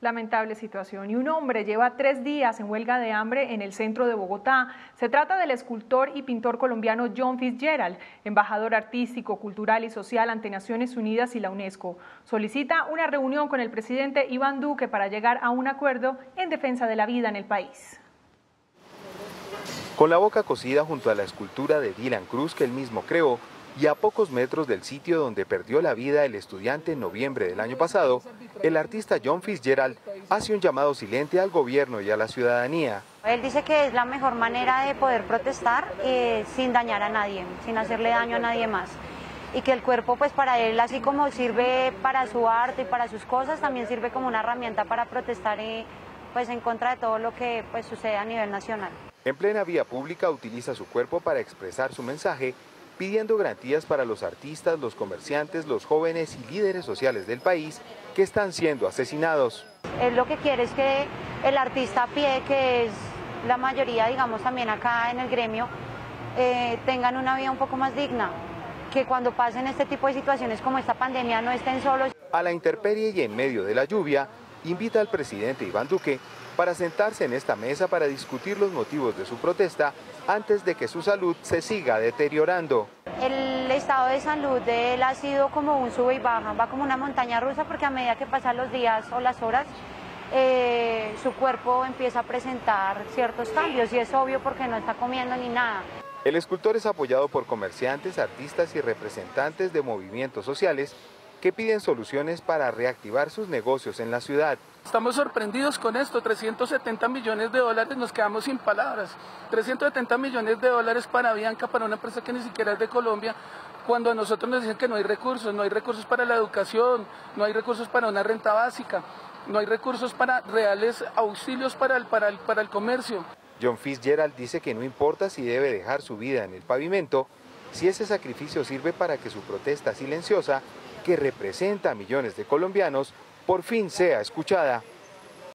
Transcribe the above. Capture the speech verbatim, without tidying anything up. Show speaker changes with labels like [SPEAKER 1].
[SPEAKER 1] Lamentable situación. Y un hombre lleva tres días en huelga de hambre en el centro de Bogotá. Se trata del escultor y pintor colombiano John Fitzgerald, embajador artístico, cultural y social ante Naciones Unidas y la UNESCO. Solicita una reunión con el presidente Iván Duque para llegar a un acuerdo en defensa de la vida en el país.
[SPEAKER 2] Con la boca cosida junto a la escultura de Dylan Cruz que él mismo creó, y a pocos metros del sitio donde perdió la vida el estudiante en noviembre del año pasado, el artista John Fitzgerald hace un llamado silente al gobierno y a la ciudadanía.
[SPEAKER 3] Él dice que es la mejor manera de poder protestar eh, sin dañar a nadie, sin hacerle daño a nadie más. Y que el cuerpo, pues para él, así como sirve para su arte y para sus cosas, también sirve como una herramienta para protestar eh, pues en contra de todo lo que pues, sucede a nivel nacional.
[SPEAKER 2] En plena vía pública utiliza su cuerpo para expresar su mensaje, pidiendo garantías para los artistas, los comerciantes, los jóvenes y líderes sociales del país que están siendo asesinados.
[SPEAKER 3] Él lo que quiere es que el artista a pie, que es la mayoría, digamos, también acá en el gremio, eh, tengan una vida un poco más digna, que cuando pasen este tipo de situaciones como esta pandemia no estén solos.
[SPEAKER 2] A la intemperie y en medio de la lluvia, invita al presidente Iván Duque para sentarse en esta mesa para discutir los motivos de su protesta antes de que su salud se siga deteriorando.
[SPEAKER 3] El estado de salud de él ha sido como un sube y baja, va como una montaña rusa porque a medida que pasan los días o las horas, eh, su cuerpo empieza a presentar ciertos cambios y es obvio porque no está comiendo ni nada.
[SPEAKER 2] El escultor es apoyado por comerciantes, artistas y representantes de movimientos sociales que piden soluciones para reactivar sus negocios en la ciudad.
[SPEAKER 4] Estamos sorprendidos con esto, trescientos setenta millones de dólares, nos quedamos sin palabras. trescientos setenta millones de dólares para Bianca, para una empresa que ni siquiera es de Colombia, cuando a nosotros nos dicen que no hay recursos, no hay recursos para la educación, no hay recursos para una renta básica, no hay recursos para reales auxilios para el, para el, para el comercio.
[SPEAKER 2] John Fitzgerald dice que no importa si debe dejar su vida en el pavimento, si ese sacrificio sirve para que su protesta silenciosa, que representa a millones de colombianos, por fin sea escuchada.